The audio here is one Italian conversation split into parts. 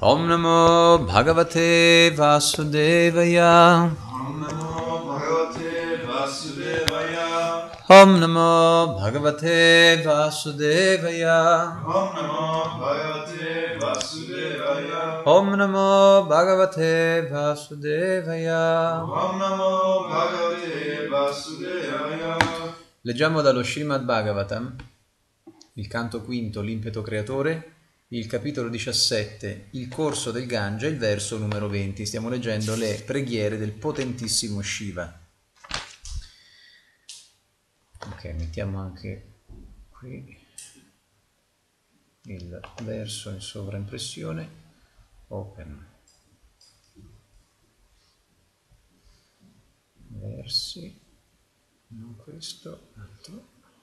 Om Namo Bhagavate Vasudevaya. Om Namo Bhagavate Vasudevaya. Om Namo Bhagavate Vasudevaya. Om Namo Bhagavate Vasudevaya. Om Namo Bhagavate Vasudevaya. Om Namo Bhagavate Vasudevaya. Leggiamo dallo Srimad Bhagavatam, il canto quinto, l'impeto creatore, il capitolo 17, il corso del Gange, il verso numero 20. Stiamo leggendo le preghiere del potentissimo Shiva. Ok, mettiamo anche qui il verso in sovraimpressione. Open. Versi. Non questo, altro.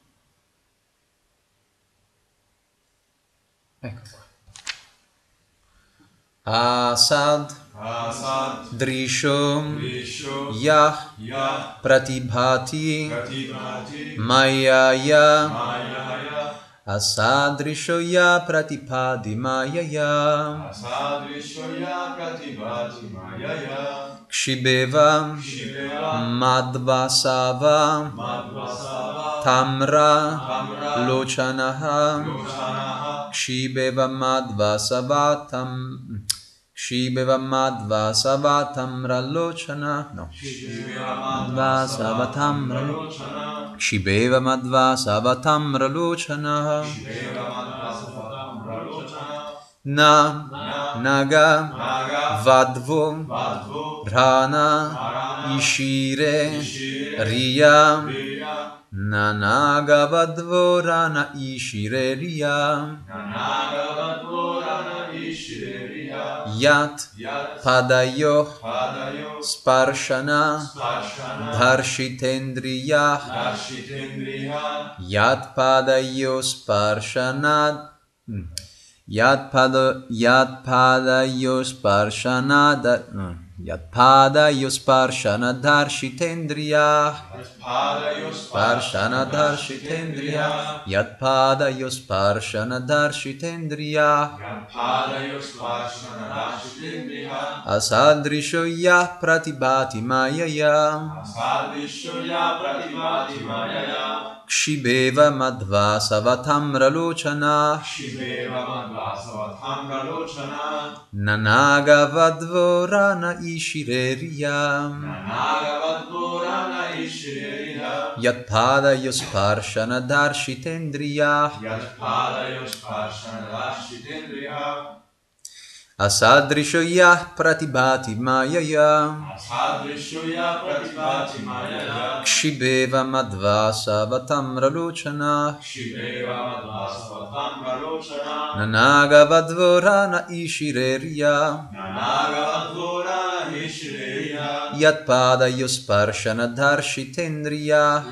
Ecco qua. Asad Drisho Yah Pratibhati Mayaya Asadrisho Yah Pratibhati Mayaya Kshibeva Madhvasava Tamra Lochanaha Kshibeva Madhvasava Tamra Lochana. No. Madhvasava Tamra Lochana. Naga Vadvo Rana Ishire Riya Nanaga Vadvo Rana Ishire Riya Yat Padayo Sparshana Dharshitendriya Yat Padayo Sparshana Yat Padayo Sparshana Dharshitendriya Sparshana Dharshitendriya Yat Padayo Sparshana Dharshitendriya Asadrisho Yah Pratibhati Mayaya Kshibeva Madhvasava Tamra Lochana Nanaga Vadvo Rana Ishire Riya Yatpada Yosparshana Dharshitendriya Asadrisho Yah Pratibhati Mayaya Kshibeva Madhvasava Tamra Lochana Nanaga Vadvo Rana Ishire Riya Yatpada Yosparshana Dharshitendriya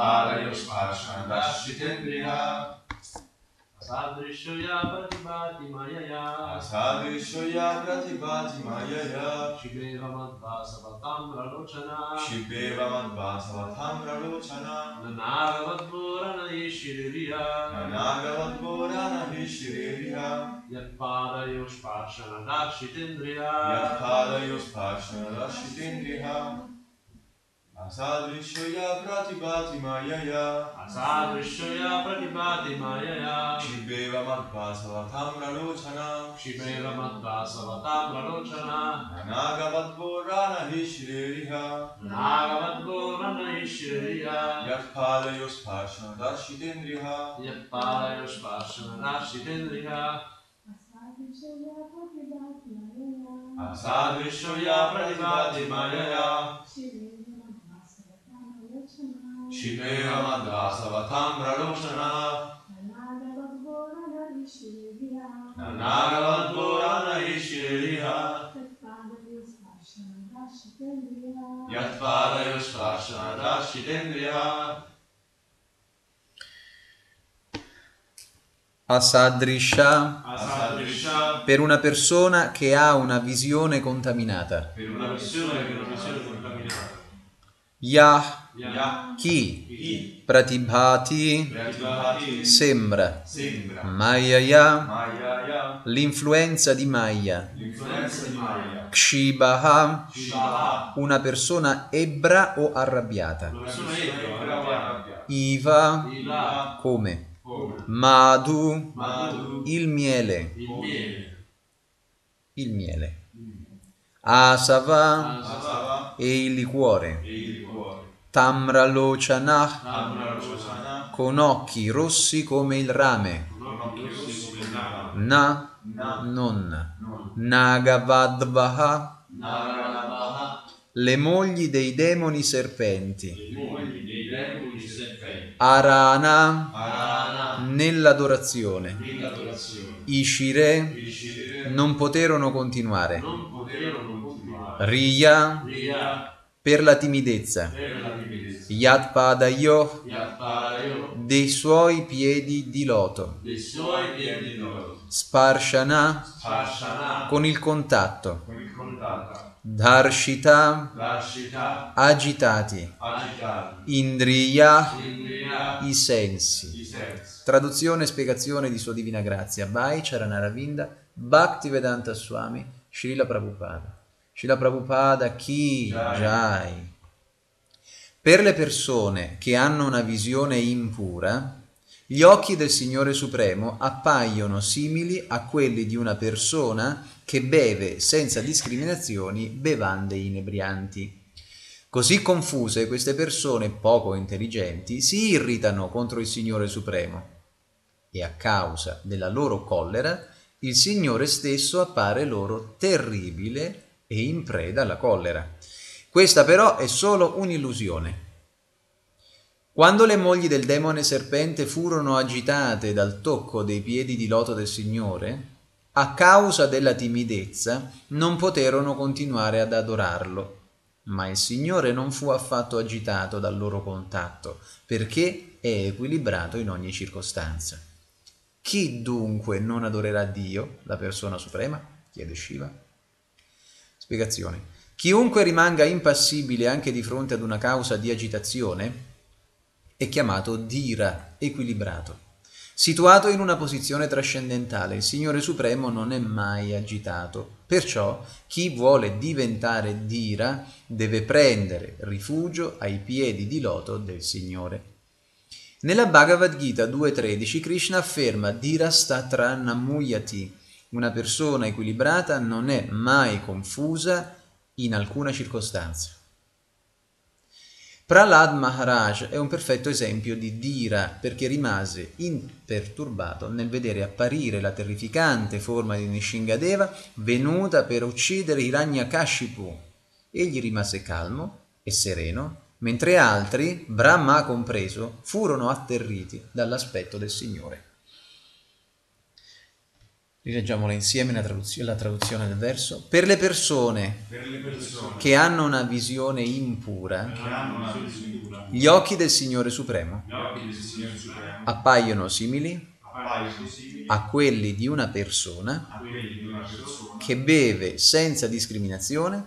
Asadrishoya Pratibhati Mayaya Shibeva Madhvasava Tamra Lochana Nanaga Vadvorana Ishiriya Yatpada Yosparshana Dharshitendriya Asadrishoya Pratibhati Mayaya Shibeva Madhvasava Tamra Lochana Nanaga Vadvorana Ishiriya Yatpada Yosparshana Dharshitendriya Asadrishoya Pratibhati Mayaya Shibeva Madhvasava Tamra Lochana Nanaga Vadvorana Ishiriya Yatpada Yosparshana Dharshitendriya Asadrisha per una persona che ha una visione contaminata. Yah, Yah, chi chi pratibhati pratibhati sembra, sembra, Mayaya, Mayaya, l'influenza di Maya, l'influenza di Maya, Kshibaha, Shiva, una persona ebbra o arrabbiata, Una persona ebra o arrabbiata, Iva, Iva, come, come Madhu, Madhu, il miele, il miele, il miele, Asava Asava e il liquore, e il liquore, Tamralochana, Tamralochana, con occhi rossi come il rame, con occhi rossi come il rame, Na, Na, non, non, Nagavadvaha, Naravaha, le mogli dei demoni serpenti, i mogli dei demoni serpenti, Arana, Arana, nell'adorazione, nell'adorazione, Ishire, Ishire, non poterono continuare, non poterono continuare. Riya, Ria, per la timidezza, per la timidezza, Yatpadayo, Yapparayo, dei suoi piedi di loto, dei suoi piedi d'oro, Sparshana, Shashana, con il contatto, con il contatto, Dharshita, Rashita, agitati, agitati, Indriya, Indriya, i sensi. i sensi. Traduzione e spiegazione di Sua Divina Grazia. Bhai Charanaravinda, Bhaktivedanta Swami, Srila Prabhupada. Srila Prabhupada Ki Jai. Per le persone che hanno una visione impura, gli occhi del Signore Supremo appaiono simili a quelli di una persona che beve senza discriminazioni bevande inebrianti. Così confuse, queste persone poco intelligenti si irritano contro il Signore Supremo e a causa della loro collera il Signore stesso appare loro terribile e in preda alla collera. Questa però è solo un'illusione. Quando le mogli del demone serpente furono agitate dal tocco dei piedi di loto del Signore, a causa della timidezza non poterono continuare ad adorarlo. Ma il Signore non fu affatto agitato dal loro contatto, perché è equilibrato in ogni circostanza. Chi dunque non adorerà Dio, la persona suprema? Chiede Shiva. Spiegazione. Chiunque rimanga impassibile anche di fronte ad una causa di agitazione è chiamato Dhira, equilibrato. Situato in una posizione trascendentale, il Signore Supremo non è mai agitato. Perciò chi vuole diventare Dhira deve prendere rifugio ai piedi di loto del Signore. Nella Bhagavad Gita 2.13 Krishna afferma Dhira statra namuyati. Una persona equilibrata non è mai confusa in alcuna circostanza. Prahlad Maharaj è un perfetto esempio di Dhira perché rimase imperturbato nel vedere apparire la terrificante forma di Nishingadeva venuta per uccidere Hiranyakashipu. Egli rimase calmo e sereno, mentre altri, Brahma compreso, furono atterriti dall'aspetto del Signore. Rileggiamola insieme la traduzione del verso. Per le persone che hanno una visione impura, gli occhi del Signore Supremo appaiono simili a quelli di una persona che beve senza discriminazione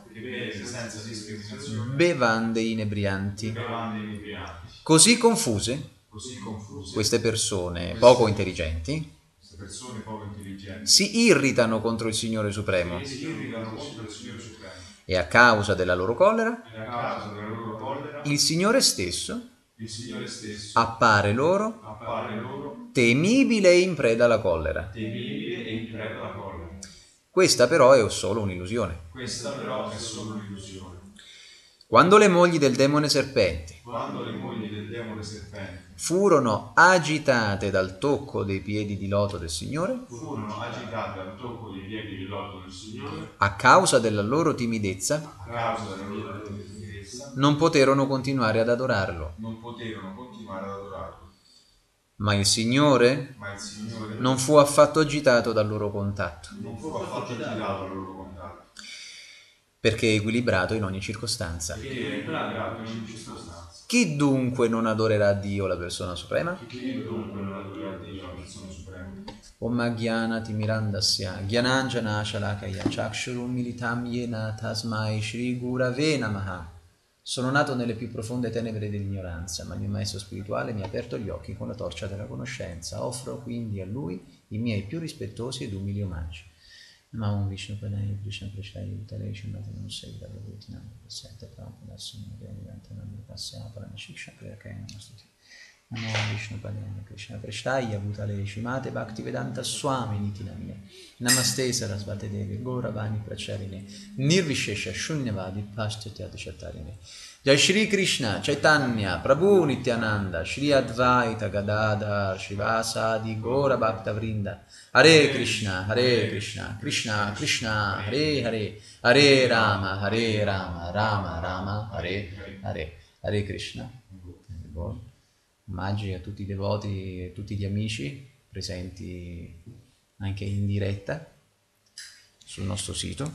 bevande inebrianti. Così confuse, queste persone poco intelligenti si irritano contro il Signore Supremo e a causa della loro collera il Signore stesso appare loro temibile e in preda alla collera. Questa però è solo un'illusione. Quando le mogli del demone serpente furono agitate dal tocco dei piedi di loto del Signore, a causa della loro timidezza, non poterono continuare ad adorarlo. Ma il Signore non fu affatto agitato dal loro contatto, perché è equilibrato in ogni circostanza. Chi dunque non adorerà Dio, la persona suprema? Om Jnana Timirandasya Jnananjana Shalakaya Chakshurum Militam Yena Tasmai Shri Gurave Namaha. Sono nato nelle più profonde tenebre dell'ignoranza, ma il mio maestro spirituale mi ha aperto gli occhi con la torcia della conoscenza. Offro quindi a lui i miei più rispettosi ed umili omaggi. Namo Vishnu Padaya Krishna Prashaya Utalesha Madhyanam Sevita Bhavutinam Prasetta Prabhupada Summa Devidantanam Pasya Parana Shiksha Priyakaya Namastuti. Namo Vishnu Padaya Krishna Prashaya Utalesha Mate Bhaktivedanta Swami Nitinamya. Namaste Sarasvate Devi Gauravani Pracharine Nirvishesha Shunyavadi Pashchatyadi Chatarine. Jai Shri Krishna Chaitanya Prabhu Nityananda Shri Advaita Gadadhar Shivasadi Gaura Bhakta Vrinda. Hare Krishna, Krishna Krishna, Hare Hare, Hare Rama, Rama Rama, Hare Hare, Hare Krishna. Omaggi a tutti i devoti e tutti gli amici presenti anche in diretta sul nostro sito.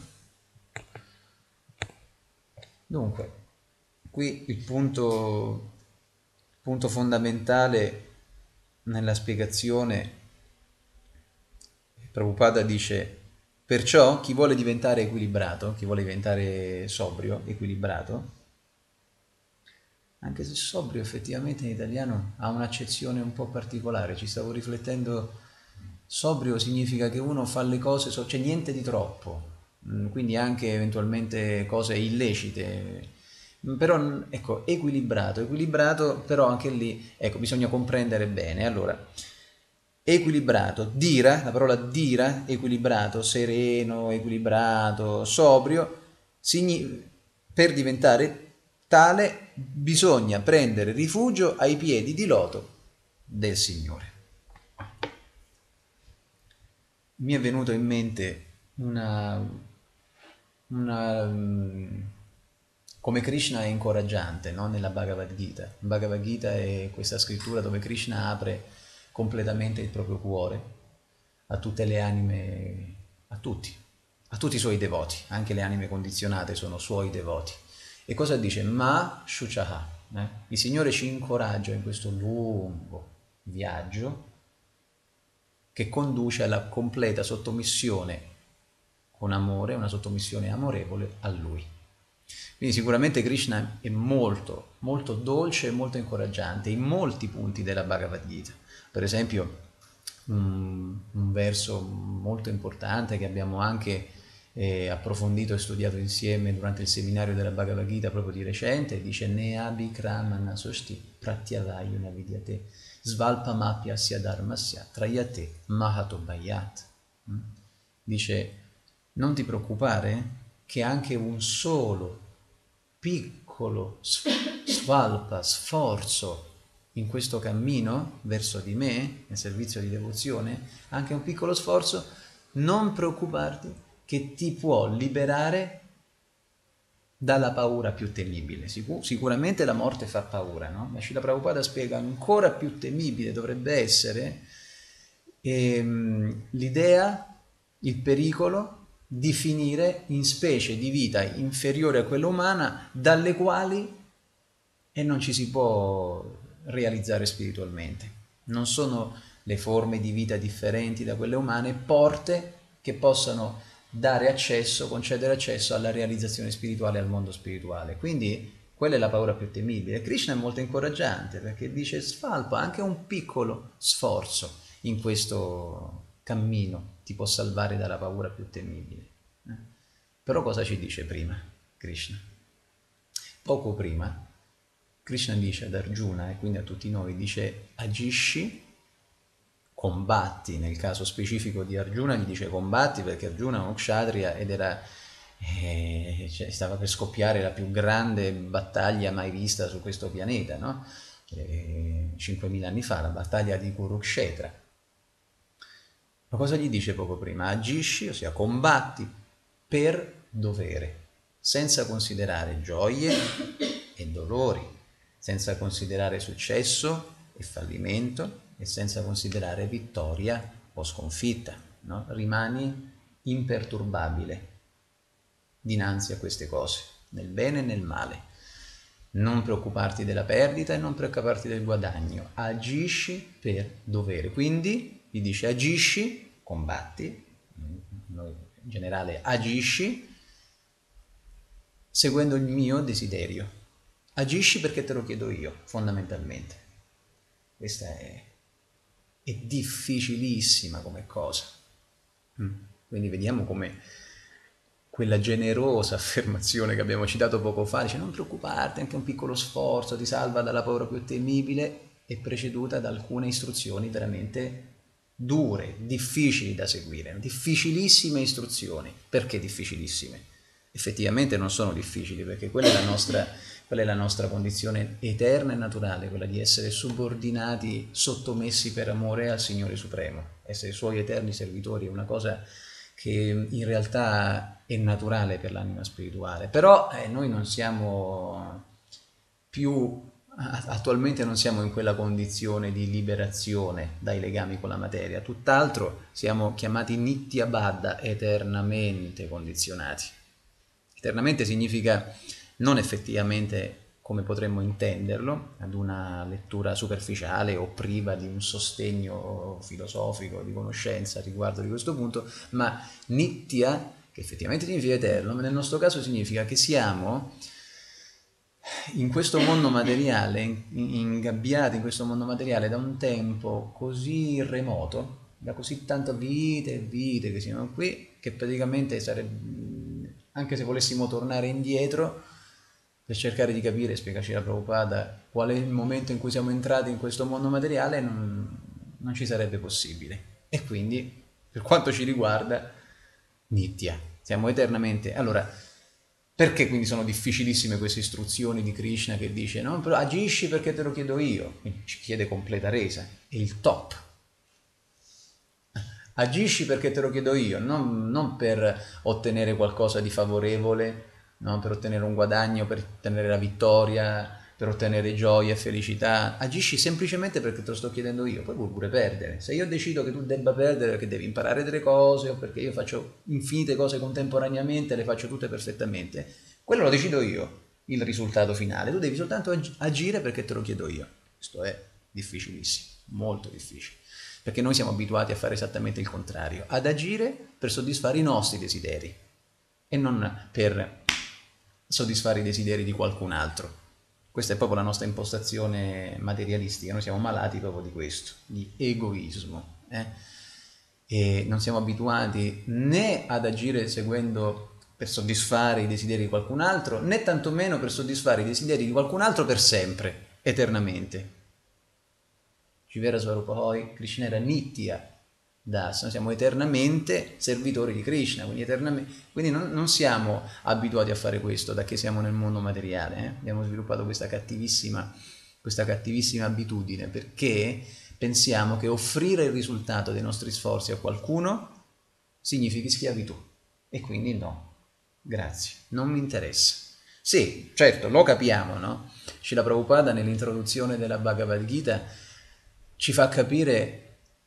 Dunque, qui il punto fondamentale nella spiegazione. Prabhupada dice: perciò chi vuole diventare equilibrato, chi vuole diventare sobrio, equilibrato, anche se sobrio effettivamente in italiano ha un'accezione un po' particolare, ci stavo riflettendo, sobrio significa che uno fa le cose, c'è niente di troppo, quindi anche eventualmente cose illecite, però ecco, equilibrato, però anche lì, ecco, bisogna comprendere bene. Allora, equilibrato, dira, la parola dira, equilibrato, sereno, equilibrato, sobrio, per diventare tale bisogna prendere rifugio ai piedi di loto del Signore. Mi è venuto in mente come Krishna è incoraggiante, no? Nella Bhagavad Gita. Bhagavad Gita è questa scrittura dove Krishna apre completamente il proprio cuore a tutte le anime, a tutti i suoi devoti, anche le anime condizionate sono suoi devoti. E cosa dice? Ma Shuchaha, il Signore ci incoraggia in questo lungo viaggio che conduce alla completa sottomissione con amore, una sottomissione amorevole a Lui. Quindi sicuramente Krishna è molto, molto dolce e molto incoraggiante in molti punti della Bhagavad Gita. Per esempio, un verso molto importante che abbiamo anche approfondito e studiato insieme durante il seminario della Bhagavad Gita proprio di recente, dice Neabhikramana sosti pratyavayuna vidyate svalpamapyasya dharmasya trayate mahato bhayat. Dice, non ti preoccupare che anche un solo piccolo svalpa, sforzo in questo cammino verso di me, nel servizio di devozione, anche un piccolo sforzo, non preoccuparti che ti può liberare dalla paura più temibile. Sicuramente la morte fa paura, no? Ma Srila Prabhupada spiega ancora più temibile dovrebbe essere l'idea, il pericolo di finire in specie di vita inferiore a quella umana dalle quali non ci si può realizzare spiritualmente. Non sono le forme di vita differenti da quelle umane, porte che possano dare accesso, concedere accesso alla realizzazione spirituale, al mondo spirituale. Quindi quella è la paura più temibile. Krishna è molto incoraggiante perché dice sfalpa anche un piccolo sforzo in questo cammino ti può salvare dalla paura più temibile. Però cosa ci dice prima Krishna? Poco prima Krishna dice ad Arjuna e quindi a tutti noi, dice agisci, combatti, nel caso specifico di Arjuna gli dice combatti perché Arjuna è uno kshatriya ed era stava per scoppiare la più grande battaglia mai vista su questo pianeta, no? 5.000 anni fa, la battaglia di Kurukshetra. Ma cosa gli dice poco prima? Agisci, ossia combatti per dovere, senza considerare gioie e dolori, senza considerare successo e fallimento e senza considerare vittoria o sconfitta, no? Rimani imperturbabile dinanzi a queste cose, nel bene e nel male. Non preoccuparti della perdita e non preoccuparti del guadagno, agisci per dovere. Quindi gli dice agisci, combatti, noi in generale agisci seguendo il mio desiderio. Agisci perché te lo chiedo io, fondamentalmente. Questa è difficilissima come cosa. Quindi vediamo come quella generosa affermazione che abbiamo citato poco fa, dice non preoccuparti, anche un piccolo sforzo ti salva dalla paura più temibile, è preceduta da alcune istruzioni veramente dure, difficili da seguire, difficilissime istruzioni. Perché difficilissime? Effettivamente non sono difficili, perché quella è la nostra condizione eterna e naturale, quella di essere subordinati, sottomessi per amore al Signore Supremo, essere Suoi eterni servitori, è una cosa che in realtà è naturale per l'anima spirituale, però noi non siamo più, attualmente non siamo in quella condizione di liberazione dai legami con la materia, tutt'altro siamo chiamati Nitya Baddha, eternamente condizionati. Eternamente significa non effettivamente come potremmo intenderlo, ad una lettura superficiale o priva di un sostegno filosofico, di conoscenza riguardo di questo punto, ma Nitya, che effettivamente significa eterno, ma nel nostro caso significa che siamo in questo mondo materiale, ingabbiati in questo mondo materiale da un tempo così remoto, da così tante vite e vite che siamo qui, che praticamente sarebbe, anche se volessimo tornare indietro, per cercare di capire, spiegaci la Prabhupada, qual è il momento in cui siamo entrati in questo mondo materiale, non ci sarebbe possibile. E quindi, per quanto ci riguarda, Nitya, siamo eternamente. Allora, perché quindi sono difficilissime queste istruzioni di Krishna che dice, no, però agisci perché te lo chiedo io, quindi ci chiede completa resa, è il top. Agisci perché te lo chiedo io, non per ottenere qualcosa di favorevole, no? Per ottenere un guadagno, per ottenere la vittoria, per ottenere gioia e felicità. Agisci semplicemente perché te lo sto chiedendo io, poi puoi pure perdere. Se io decido che tu debba perdere perché devi imparare delle cose o perché io faccio infinite cose contemporaneamente, le faccio tutte perfettamente, quello lo decido io, il risultato finale. Tu devi soltanto agire perché te lo chiedo io. Questo è difficilissimo, molto difficile. Perché noi siamo abituati a fare esattamente il contrario, ad agire per soddisfare i nostri desideri e non per soddisfare i desideri di qualcun altro. Questa è proprio la nostra impostazione materialistica, noi siamo malati proprio di questo, di egoismo. E non siamo abituati né ad agire seguendo per soddisfare i desideri di qualcun altro, né tantomeno per soddisfare i desideri di qualcun altro per sempre, eternamente. Shivera Svarupahoi, Krishna era Nitya Das, noi siamo eternamente servitori di Krishna, quindi non siamo abituati a fare questo da che siamo nel mondo materiale. Abbiamo sviluppato questa cattivissima abitudine perché pensiamo che offrire il risultato dei nostri sforzi a qualcuno significhi schiavitù e quindi no, grazie, non mi interessa. Sì, certo, lo capiamo, no? Srila Prabhupada nell'introduzione della Bhagavad Gita ci fa capire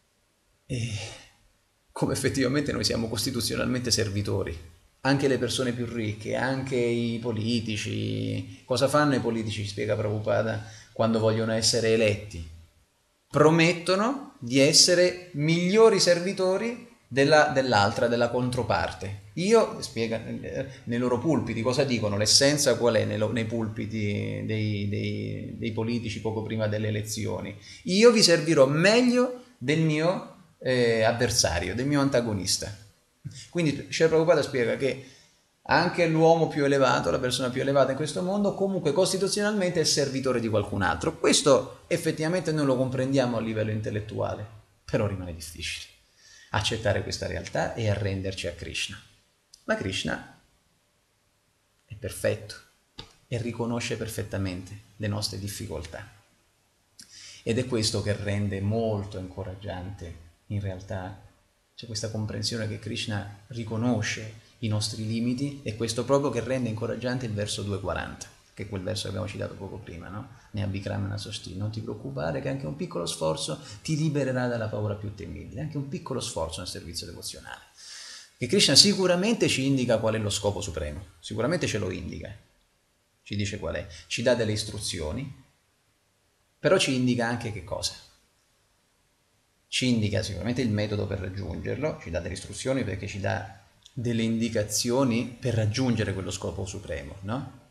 come effettivamente noi siamo costituzionalmente servitori. Anche le persone più ricche, anche i politici. Cosa fanno i politici, spiega Prabhupada, quando vogliono essere eletti? Promettono di essere migliori servitori della controparte. Io, spiega, nei loro pulpiti, cosa dicono? L'essenza qual è nei pulpiti dei politici poco prima delle elezioni? Io vi servirò meglio del mio avversario, del mio antagonista. Quindi Srila Prabhupada spiega che anche l'uomo più elevato, la persona più elevata in questo mondo, comunque costituzionalmente è servitore di qualcun altro. Questo effettivamente noi lo comprendiamo a livello intellettuale, però rimane difficile accettare questa realtà e arrenderci a Krishna. Ma Krishna è perfetto e riconosce perfettamente le nostre difficoltà. Ed è questo che rende molto incoraggiante, in realtà, c'è questa comprensione che Krishna riconosce i nostri limiti, e questo proprio che rende incoraggiante il verso 240, che è quel verso che abbiamo citato poco prima, no? Ne Abhikramana Sosti, non ti preoccupare che anche un piccolo sforzo ti libererà dalla paura più temibile, anche un piccolo sforzo nel servizio devozionale. Che Krishna sicuramente ci indica qual è lo scopo supremo, sicuramente ce lo indica, ci dice qual è, ci dà delle istruzioni, però ci indica anche che cosa? Ci indica sicuramente il metodo per raggiungerlo, ci dà delle istruzioni perché ci dà delle indicazioni per raggiungere quello scopo supremo, no?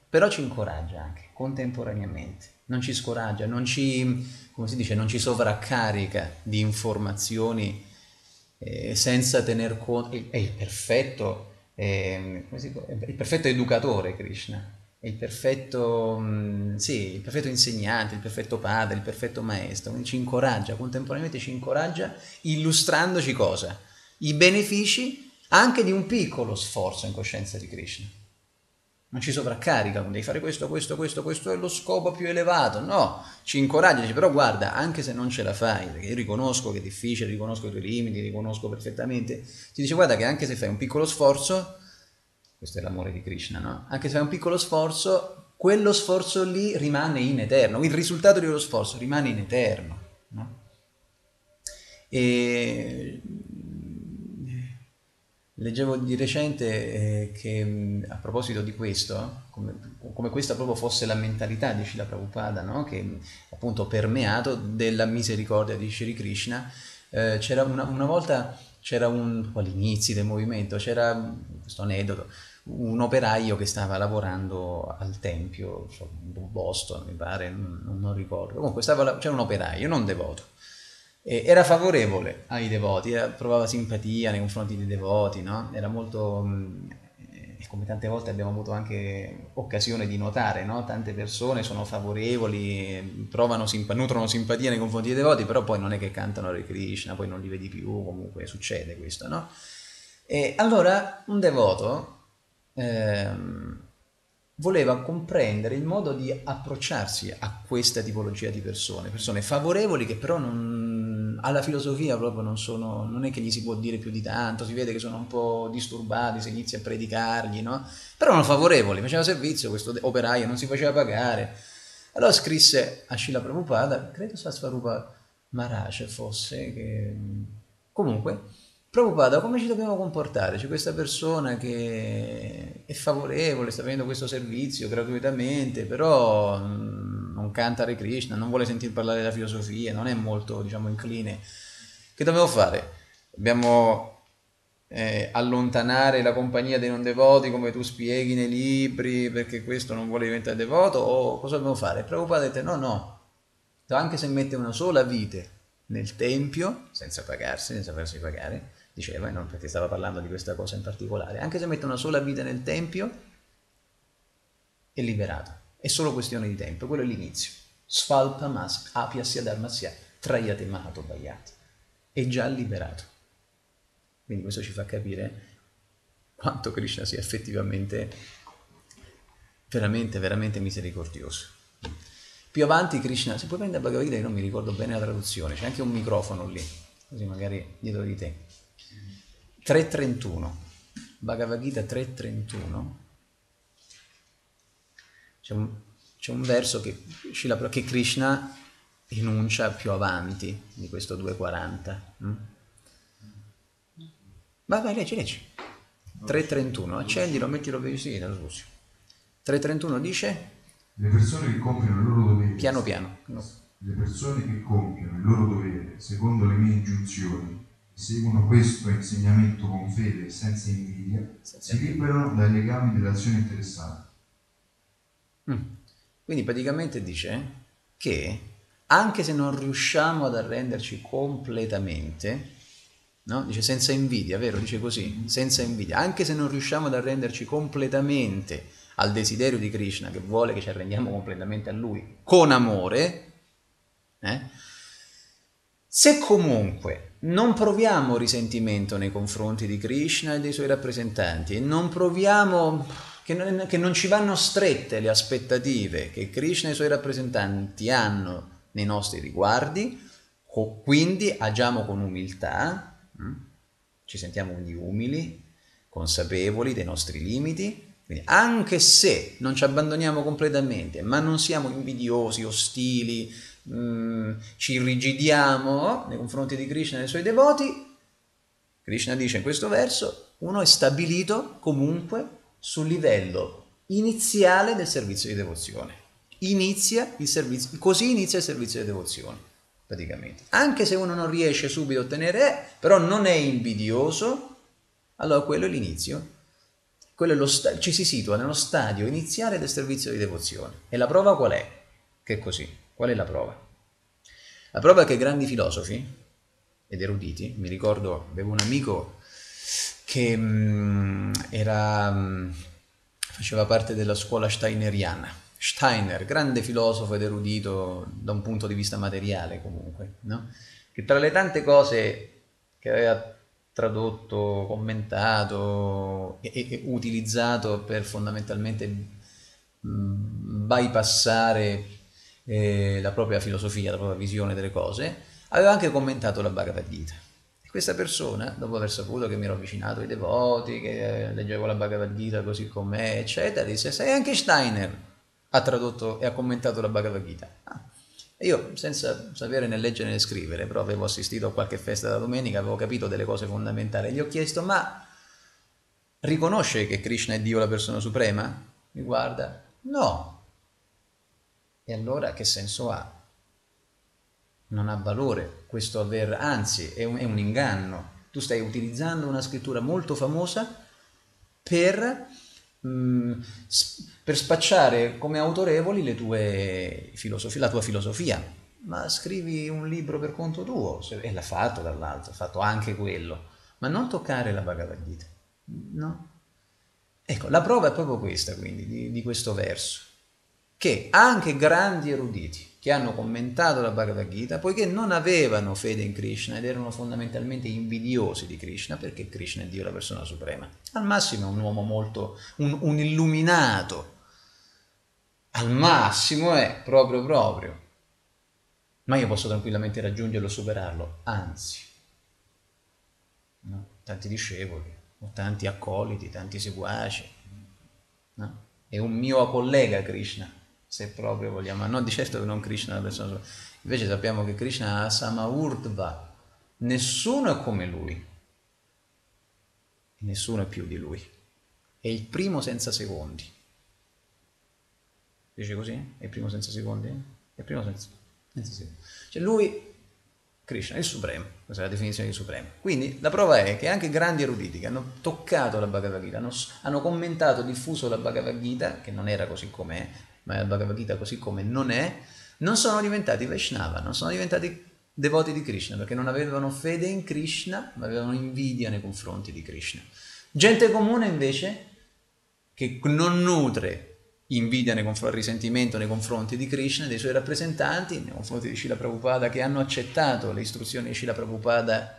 però ci incoraggia anche contemporaneamente, non ci scoraggia, non ci, come si dice, non ci sovraccarica di informazioni senza tener conto, è il perfetto, è il perfetto educatore Krishna, è il perfetto, sì, il perfetto insegnante, il perfetto padre, il perfetto maestro, quindi ci incoraggia, contemporaneamente ci incoraggia illustrandoci cosa? I benefici anche di un piccolo sforzo in coscienza di Krishna. Non ci sovraccarica, devi fare questo, questo è lo scopo più elevato, no, ci incoraggia, dice però guarda, anche se non ce la fai, perché io riconosco che è difficile, riconosco i tuoi limiti, riconosco perfettamente, ti dice guarda che anche se fai un piccolo sforzo, questo è l'amore di Krishna, no? Anche se fai un piccolo sforzo, quello sforzo lì rimane in eterno, il risultato di quello sforzo rimane in eterno, no? E leggevo di recente che a proposito di questo, come questa proprio fosse la mentalità di Srila Prabhupada, no? Che appunto permeato della misericordia di Shri Krishna, c'era una volta, agli inizi del movimento, c'era questo aneddoto, un operaio che stava lavorando al tempio, Boston mi pare, non ricordo, comunque c'era un operaio, non devoto, era favorevole ai devoti, provava simpatia nei confronti dei devoti, no? Era molto, come tante volte abbiamo avuto anche occasione di notare, no? Tante persone sono favorevoli, nutrono simpatia nei confronti dei devoti, però poi non è che cantano Hare Krishna, poi non li vedi più, comunque succede questo, no? E allora un devoto voleva comprendere il modo di approcciarsi a questa tipologia di persone favorevoli che però alla filosofia proprio non è che gli si può dire più di tanto, si vede che sono un po' disturbati se inizi a predicargli, no? Però erano favorevoli, faceva servizio, questo operaio non si faceva pagare. Allora scrisse a Srila Prabhupada, credo Svarupa Maharaj fosse, che comunque Prabhupada, come ci dobbiamo comportare? C'è questa persona che è favorevole, sta facendo questo servizio gratuitamente, però non canta Hare Krishna, non vuole sentir parlare della filosofia, non è molto, diciamo, incline. Che dobbiamo fare? Dobbiamo allontanare la compagnia dei non devoti come tu spieghi nei libri perché questo non vuole diventare devoto, o cosa dobbiamo fare? Prabhupada ha detto no, anche se mette una sola vite nel tempio, senza farsi pagare, diceva, non perché stava parlando di questa cosa in particolare, anche se mette una sola vita nel tempio è liberato, è solo questione di tempo, quello è l'inizio. Svalpamas apyasya dharmasya trayate mahato bhayat, è già liberato. Quindi questo ci fa capire quanto Krishna sia effettivamente veramente, veramente misericordioso. Più avanti Krishna, se puoi prendere Bhagavad Gita, io non mi ricordo bene la traduzione, c'è anche un microfono lì, così magari dietro di te. 3.31, Bhagavad Gita 3.31, c'è un verso che Krishna enuncia più avanti di questo 2.40. Vai, leggi. 3.31, accendilo, mettilo vicino, la scusi. 3.31 dice? Le persone che compiono il loro dovere. Piano. No. Le persone che compiono il loro dovere secondo le mie ingiunzioni e seguono questo insegnamento con fede e senza invidia, si liberano dai legami dell'azione interessata. Quindi praticamente dice che anche se non riusciamo ad arrenderci completamente, no? Dice senza invidia, vero? Dice così, senza invidia, anche se non riusciamo ad arrenderci completamente al desiderio di Krishna, che vuole che ci arrendiamo completamente a Lui, con amore, se comunque non proviamo risentimento nei confronti di Krishna e dei suoi rappresentanti, e non proviamo che non ci vanno strette le aspettative che Krishna e i suoi rappresentanti hanno nei nostri riguardi, quindi agiamo con umiltà, ci sentiamo quindi umili, consapevoli dei nostri limiti. Quindi anche se non ci abbandoniamo completamente, ma non siamo invidiosi, ostili, ci irrigidiamo nei confronti di Krishna e dei suoi devoti, Krishna dice in questo verso, uno è stabilito comunque sul livello iniziale del servizio di devozione. Così inizia il servizio di devozione, praticamente. Anche se uno non riesce subito a ottenere, però non è invidioso, allora quello è l'inizio. quello è ci si situa nello stadio iniziale del servizio di devozione. E la prova qual è? Che è così. Qual è la prova? La prova è che grandi filosofi ed eruditi, mi ricordo, avevo un amico che faceva parte della scuola steineriana. Steiner, grande filosofo ed erudito da un punto di vista materiale comunque, no? Che tra le tante cose che aveva tradotto, commentato e utilizzato per fondamentalmente bypassare la propria filosofia, la propria visione delle cose, aveva anche commentato la Bhagavad Gita. E questa persona, dopo aver saputo che mi ero avvicinato ai devoti, che leggevo la Bhagavad Gita così com'è, eccetera, disse: sai, anche Steiner ha tradotto e ha commentato la Bhagavad Gita. E io, senza sapere né leggere né scrivere, però avevo assistito a qualche festa da domenica, avevo capito delle cose fondamentali. Gli ho chiesto: ma riconosce che Krishna è Dio, la persona suprema? Mi guarda: no. E allora che senso ha? Non ha valore questo aver, anzi è un inganno. Tu stai utilizzando una scrittura molto famosa per spacciare come autorevoli le tue filosofie, la tua filosofia. Ma scrivi un libro per conto tuo, e l'ha fatto dall'altro, ha fatto anche quello, ma non toccare la Bhagavad Gita, no? Ecco, la prova è proprio questa, quindi, di questo verso, che anche grandi eruditi che hanno commentato la Bhagavad Gita, poiché non avevano fede in Krishna ed erano fondamentalmente invidiosi di Krishna, perché Krishna è Dio, la persona suprema. Al massimo è un uomo molto, un illuminato, al massimo è proprio, ma io posso tranquillamente raggiungerlo e superarlo, anzi, no? Tanti discepoli, tanti accoliti, tanti seguaci, no? È un mio collega Krishna, se proprio vogliamo, no, di certo non Krishna la persona sua. Invece sappiamo che Krishna ha Samaurdva, nessuno è come lui, nessuno è più di lui, è il primo senza secondi. Dice così? È il primo senza secondi? È il primo senza secondi. Cioè lui, Krishna, è il supremo, questa è la definizione di supremo. Quindi la prova è che anche grandi eruditi che hanno toccato la Bhagavad Gita, hanno commentato, diffuso la Bhagavad Gita, che non era così com'è, ma la Bhagavad Gita così come non è, non sono diventati Vaishnava, non sono diventati devoti di Krishna, perché non avevano fede in Krishna, ma avevano invidia nei confronti di Krishna. Gente comune invece, che non nutre invidia risentimento nei confronti di Krishna e dei suoi rappresentanti, nei confronti di Srila Prabhupada, che hanno accettato le istruzioni di Srila Prabhupada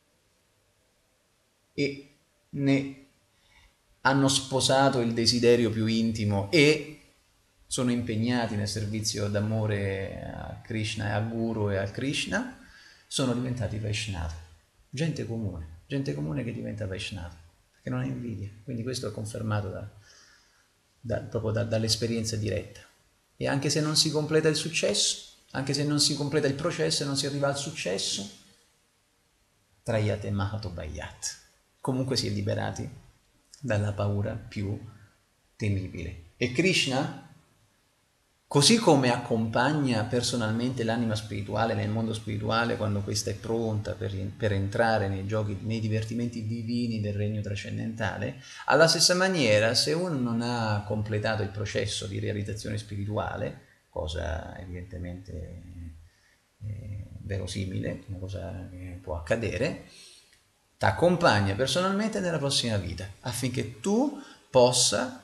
e ne hanno sposato il desiderio più intimo e sono impegnati nel servizio d'amore a Krishna e al Guru e al Krishna, sono diventati Vaishnava. Gente comune che diventa Vaishnava, perché non ha invidia. Quindi questo è confermato proprio dall'esperienza diretta. E anche se non si completa il successo, anche se non si completa il processo e non si arriva al successo, Trayate Mahato Bhayat. Comunque si è liberati dalla paura più temibile. E Krishna, così come accompagna personalmente l'anima spirituale nel mondo spirituale quando questa è pronta per entrare nei giochi, nei divertimenti divini del regno trascendentale, alla stessa maniera, se uno non ha completato il processo di realizzazione spirituale, cosa evidentemente verosimile, una cosa che può accadere, ti accompagna personalmente nella prossima vita affinché tu possa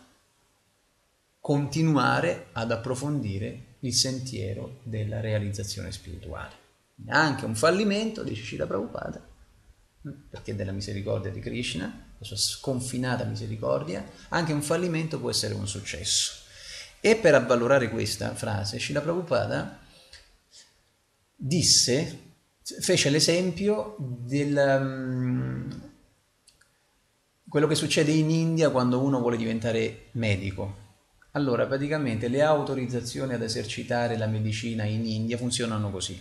continuare ad approfondire il sentiero della realizzazione spirituale. Anche un fallimento, dice Srila Prabhupada, perché della misericordia di Krishna, la sua sconfinata misericordia, anche un fallimento può essere un successo. E per avvalorare questa frase, Srila Prabhupada fece l'esempio quello che succede in India quando uno vuole diventare medico. Allora, praticamente le autorizzazioni ad esercitare la medicina in India funzionano così: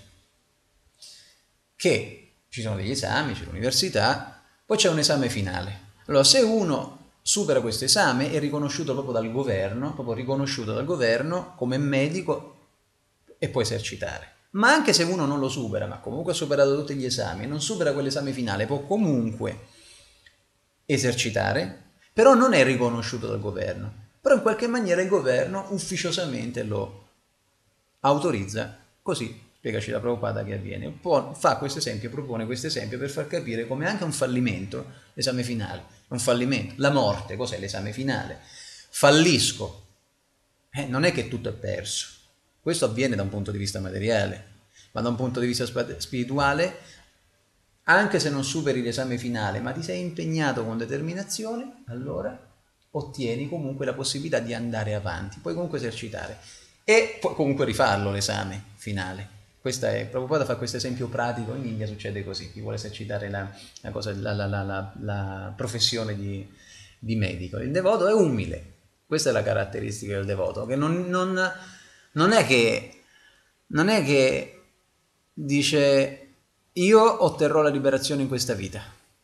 che ci sono degli esami, c'è l'università, poi c'è un esame finale. Allora, se uno supera questo esame è riconosciuto proprio dal governo come medico e può esercitare. Ma anche se uno non lo supera, ma comunque ha superato tutti gli esami e non supera quell'esame finale, può comunque esercitare, però non è riconosciuto dal governo, però in qualche maniera il governo ufficiosamente lo autorizza, così spiegaci la Prabhupada che avviene. Fa questo esempio, propone questo esempio per far capire come anche un fallimento, l'esame finale, un fallimento, la morte, cos'è l'esame finale? Fallisco, non è che tutto è perso, questo avviene da un punto di vista materiale, ma da un punto di vista spirituale, anche se non superi l'esame finale, ma ti sei impegnato con determinazione, allora ottieni comunque la possibilità di andare avanti, puoi comunque esercitare e puoi comunque rifarlo l'esame finale. Prabhupada fa questo esempio pratico, in India succede così, chi vuole esercitare la professione di medico. Il devoto è umile, questa è la caratteristica del devoto, che non è che dice io otterrò la liberazione in questa vita,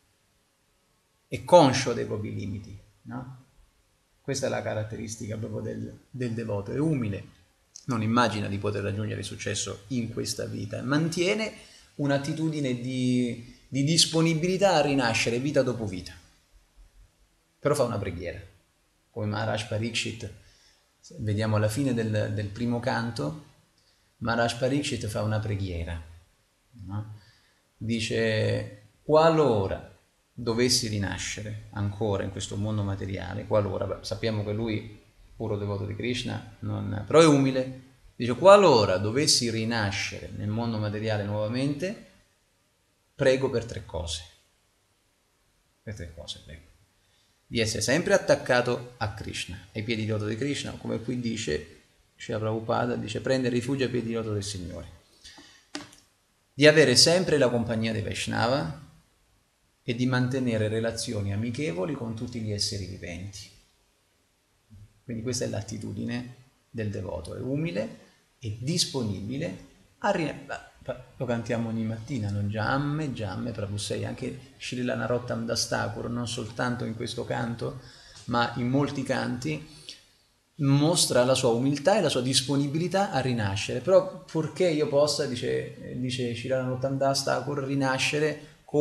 è conscio dei propri limiti, no? Questa è la caratteristica proprio del devoto, è umile, non immagina di poter raggiungere il successo in questa vita, mantiene un'attitudine di disponibilità a rinascere vita dopo vita, però fa una preghiera, come Maharaj Parikshit, vediamo alla fine del primo canto, Maharaj Parikshit fa una preghiera, no? Dice, qualora dovessi rinascere ancora in questo mondo materiale, qualora, sappiamo che lui, puro devoto di Krishna, però è umile, dice, qualora dovessi rinascere nel mondo materiale nuovamente, prego per 3 cose. Per 3 cose prego. Di essere sempre attaccato a Krishna, ai piedi di loto di Krishna, come qui dice Srila Prabhupada, dice prendere rifugio ai piedi di loto del Signore. Di avere sempre la compagnia dei Vaishnava e di mantenere relazioni amichevoli con tutti gli esseri viventi. Quindi questa è l'attitudine del devoto, è umile e disponibile a lo cantiamo ogni mattina, no? Jamme, Jamme, Prabhu Sei, anche Srila Narottam Das Thakur, non soltanto in questo canto, ma in molti canti, mostra la sua umiltà e la sua disponibilità a rinascere, però purché io possa, dice Srila Narottam Das Thakur, rinascere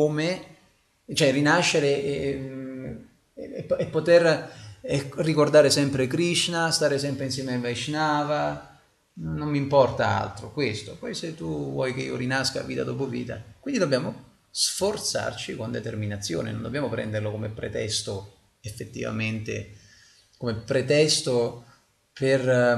e poter ricordare sempre Krishna, stare sempre insieme ai Vaishnava, non mi importa altro, questo. Poi se tu vuoi che io rinasca vita dopo vita, quindi dobbiamo sforzarci con determinazione, non dobbiamo prenderlo come pretesto, effettivamente, come pretesto per,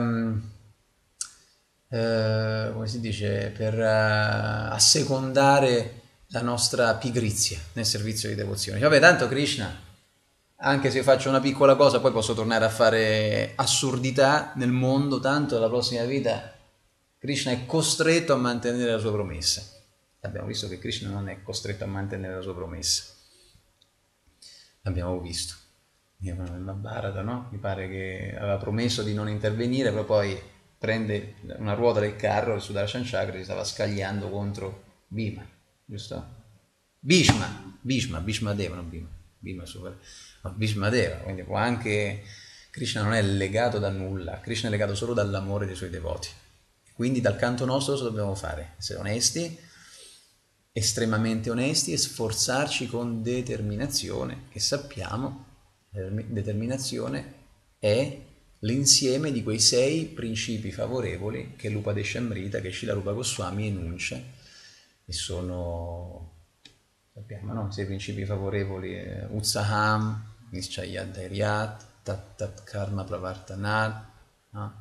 come si dice, per assecondare la nostra pigrizia nel servizio di devozione. Vabbè, tanto Krishna, anche se io faccio una piccola cosa, poi posso tornare a fare assurdità nel mondo, tanto la prossima vita Krishna è costretto a mantenere la sua promessa. Abbiamo visto che Krishna non è costretto a mantenere la sua promessa. L'abbiamo visto. Nel Mahabharata, no? Mi pare che aveva promesso di non intervenire, però poi prende una ruota del carro e Sudarshan Chakra si stava scagliando contro Bhima, giusto? Bhishma Deva, non Bhima. Bhishma Deva, quindi può anche Krishna non è legato da nulla, Krishna è legato solo dall'amore dei suoi devoti. Quindi dal canto nostro cosa dobbiamo fare? Essere onesti, estremamente onesti e sforzarci con determinazione, che sappiamo, determinazione è l'insieme di quei 6 principi favorevoli che l'Upadeshamrita, che Srila Rupa Goswami enuncia, e sono, sappiamo, no? 6 principi favorevoli, Utsaham, Nischayat Dhairyat, Tat Karma Pravartanat, no?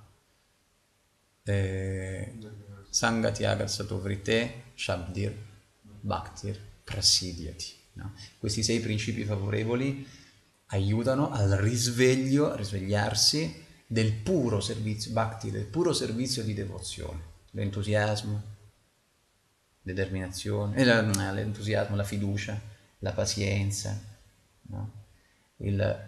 Sangatyagat Satovrite, Shabdir, Bhaktir, Prasidyati, no? Questi 6 principi favorevoli aiutano al risveglio, a risvegliarsi del puro servizio, Bhakti, del puro servizio di devozione, l'entusiasmo, determinazione, l'entusiasmo, la fiducia, la pazienza, no? Il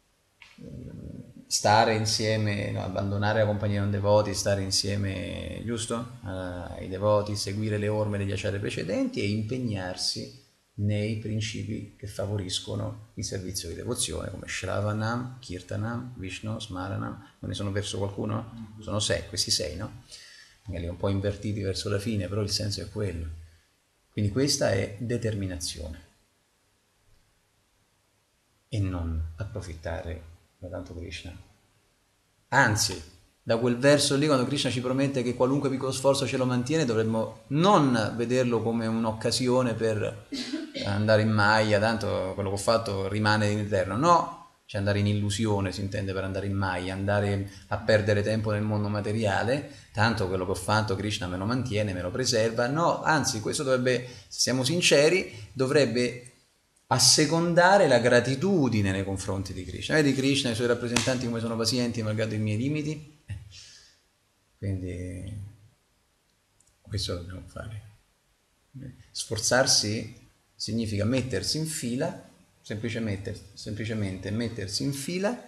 stare insieme, no? Abbandonare la compagnia non devoti, stare insieme, giusto? Ai devoti, seguire le orme degli acciari precedenti e impegnarsi nei principi che favoriscono il servizio di devozione, come Shravanam, Kirtanam, Vishnu, Smaranam. Non ne sono perso qualcuno? Sono 6, questi 6, no? Magari un po' invertiti verso la fine, però il senso è quello. Quindi questa è determinazione. e non approfittare da tanto Krishna. Anzi, da quel verso lì, quando Krishna ci promette che qualunque piccolo sforzo ce lo mantiene, dovremmo non vederlo come un'occasione per andare in Maya, tanto quello che ho fatto rimane in eterno. No, cioè andare in illusione si intende per andare in Maya, andare a perdere tempo nel mondo materiale, tanto quello che ho fatto Krishna me lo mantiene, me lo preserva. No, anzi, questo dovrebbe, se siamo sinceri, dovrebbe assecondare la gratitudine nei confronti di Krishna. Vedi Krishna e i suoi rappresentanti come sono pazienti malgrado i miei limiti? Quindi questo dobbiamo fare. Sforzarsi significa mettersi in fila, semplicemente mettersi in fila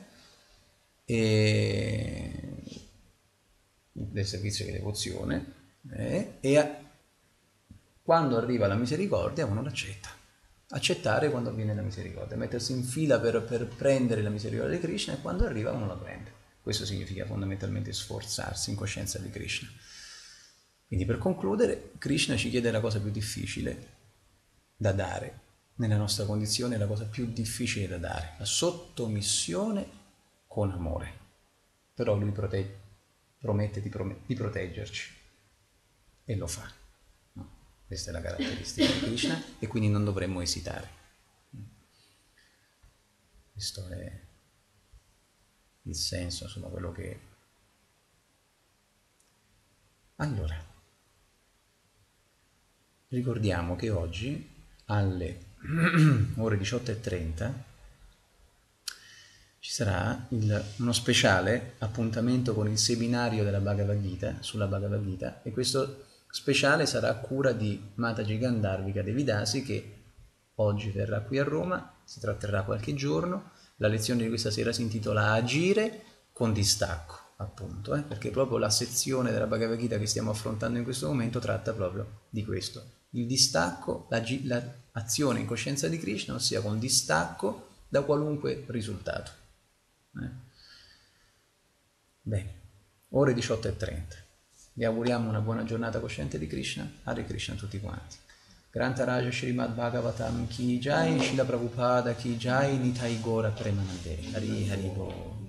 del servizio di devozione quando arriva la misericordia uno l'accetta. Accettare quando avviene la misericordia, mettersi in fila per prendere la misericordia di Krishna e quando arriva uno la prende. Questo significa fondamentalmente sforzarsi in coscienza di Krishna. Quindi per concludere, Krishna ci chiede la cosa più difficile da dare. Nella nostra condizione è la cosa più difficile da dare, la sottomissione con amore. Però lui promette di proteggerci e lo fa. No? Questa è la caratteristica di Krishna e quindi non dovremmo esitare. Questo è il senso, insomma, quello che... Allora, ricordiamo che oggi alle ore 18:30 ci sarà uno speciale appuntamento con il seminario della Bhagavad Gita, sulla Bhagavad Gita, e questo speciale sarà a cura di Mataji Gandharvika Devidasi, che oggi verrà qui a Roma, si tratterrà qualche giorno. La lezione di questa sera si intitola Agire con distacco, appunto, perché proprio la sezione della Bhagavad Gita che stiamo affrontando in questo momento tratta proprio di questo, il distacco, l'azione in coscienza di Krishna, ossia con distacco da qualunque risultato. Bene, ore 18:30. Vi auguriamo una buona giornata cosciente di Krishna. Hare Krishna a tutti quanti. Grantaraja Srimad Bhagavatam ki jai, Srila Prabhupada ki jai, Nitai Gora Premanande. Hari Hari Bol.